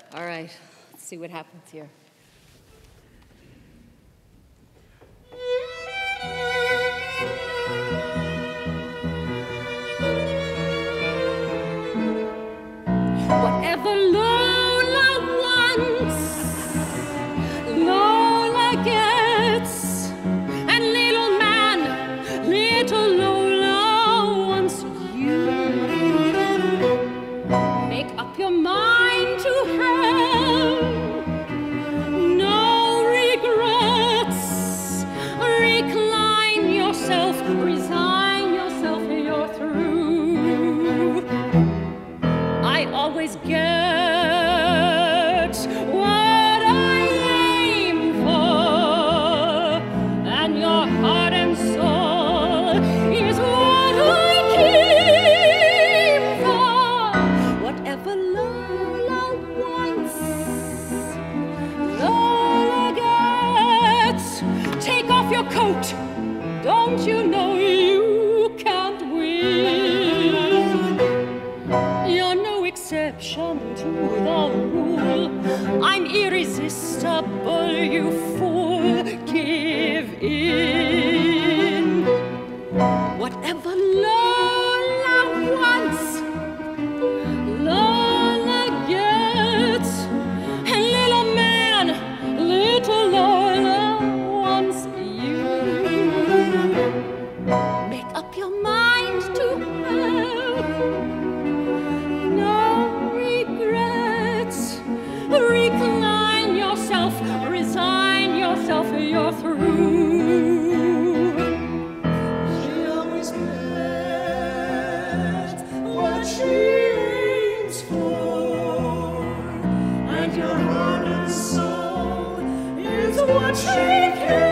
All right, let's see what happens here. Whatever Lola wants, Lola gets. And little man, little Lola wants you. Make up your mind to have no regrets. Recline yourself, resign yourself, you're through. I always get what I aim for, and your heart and soul is what I came for. Whatever Lola wants, Lola gets. Take off your coat, don't you know you can't win? You're no exception to the rule. I'm irresistible, you fool. Give in. Whatever Lola wants, Lola gets. And little man, little Lola wants you. Make up your mind to have no regrets. Recline yourself, resign yourself, you're through. She always gets what she aims for, and your heart and soul is what she cares.